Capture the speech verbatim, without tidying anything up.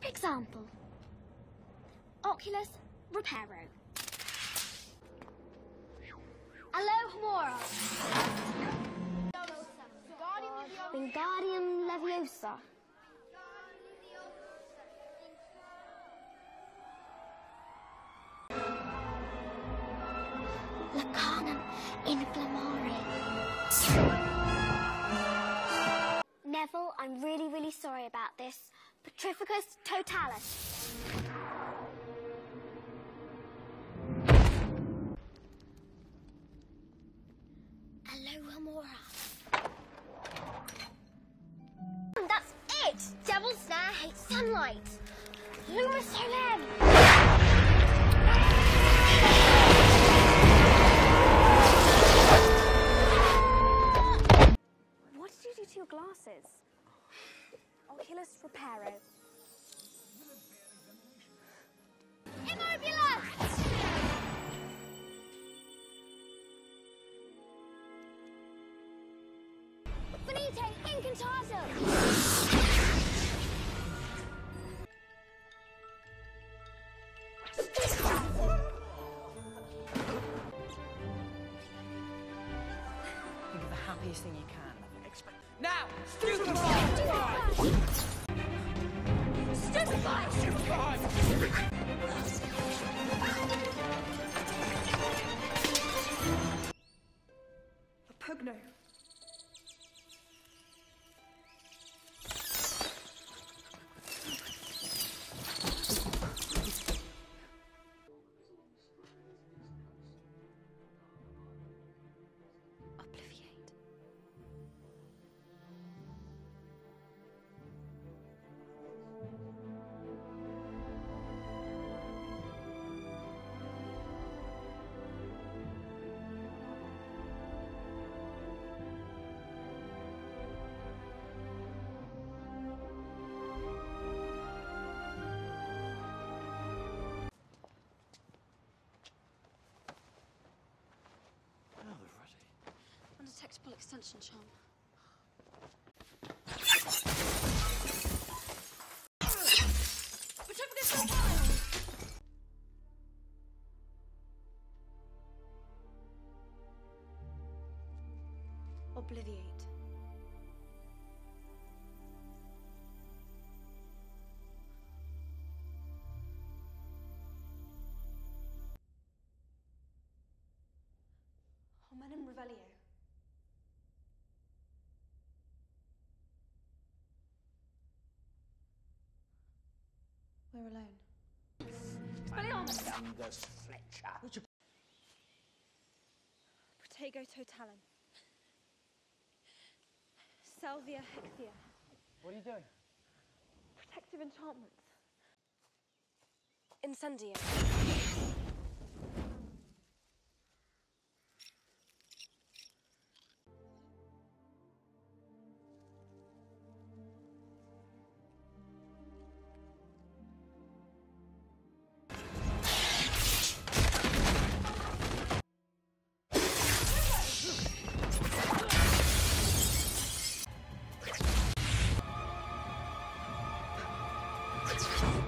example, Oculus Reparo. Alohomora. Wingardium Leviosa. Lacanum Inflammari. Neville, I'm really, really sorry about this. Petrificus Totalis. Alohomora. That's it! Devil's Snare hates sunlight. Luma Solem. What did you do to your glasses? Oculus Reparo. Immobulus! Finite Incantato! Think of the happiest thing you can. Now! Stupefy! Stupefy! Stupefy! A Pugno. Obliviate. Undetectable extension charm. Obliviate. Homenum Revelio. We're alone. Fernandus Fletcher. Protego Totalum. Salvia Hecthea. What are you doing? Protective enchantments. Incendio. Let's go.